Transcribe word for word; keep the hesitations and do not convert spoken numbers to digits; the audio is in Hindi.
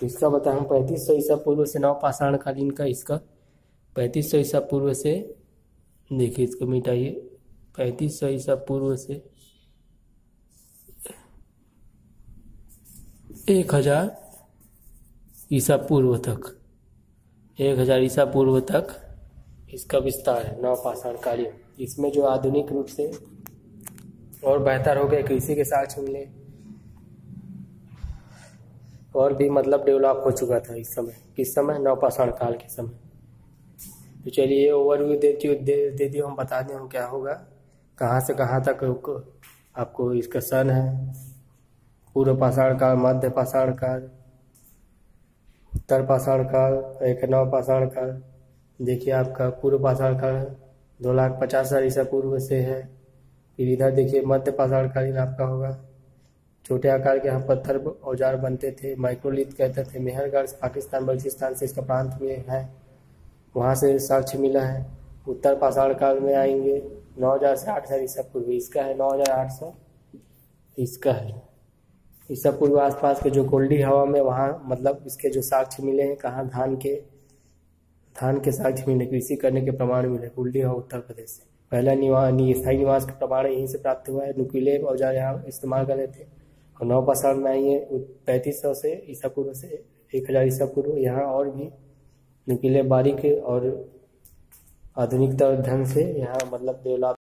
इसका बताया हम पैंतीस सौ ईसा पूर्व से नव पाषाण कालीन का इसका पैंतीस सौ ईसा पूर्व से, देखिए इसको मिटाइए, पैंतीस सौ ईसा पूर्व से एक हजार ईसा पूर्व तक, एक हजार ईसा पूर्व तक इसका विस्तार है नव पाषाण कालीन। इसमें जो आधुनिक रूप से और बेहतर हो गए, कृषि के साक्ष्य मिले और भी मतलब डेवलप हो चुका था इस समय, किस समय, नव पाषाण काल के समय। तो चलिए ओवरव्यू देती हूँ दे दे दियो हम बता दें हम क्या होगा, कहाँ से कहाँ तक आपको इसका सन है। पूर्व पाषाण काल, मध्य पाषाण काल, उत्तर पाषाण काल, एक नव पाषाण काल। देखिए आपका पूर्व पाषाण काल दो लाख पचास हजार ईसा पूर्व से है। फिर इधर देखिए मध्य पाषाण कालीन आपका होगा, छोटे आकार के यहाँ पत्थर औजार बनते थे, माइक्रोलिथ कहते थे। मेहरगढ़ पाकिस्तान बलूचिस्तान से इसका प्रांत में है, वहाँ से साक्ष्य मिला है। उत्तर पाषाण काल में आएंगे नौ हजार से आठ हजार ईसा पूर्व, इसका है नौ हजार आठ सौ इसका है ईसा पूर्व। आसपास के जो कोल्डी हवा में वहाँ मतलब इसके जो साक्ष्य मिले हैं, कहाँ, धान के धान के साक्ष्य मिले, कृषि करने के प्रमाण मिले कोल्डी हवा उत्तर प्रदेश से। पहला निवास स्थायी निवास का प्रमाण यहीं से प्राप्त हुआ है। नुकीले औजार यहाँ इस्तेमाल कर रहे थे। और नव पाषाण में आइए पैंतीस सौ से ईसा पूर्व से एक हजार ईसा पूर्व, यहाँ और भी नुकीले बारीक और आधुनिक ढंग से यहाँ मतलब डेवलप